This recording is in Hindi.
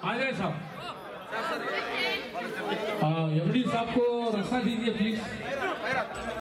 आ जाए साहब। एमडी साहब को रास्ता दीजिए प्लीज।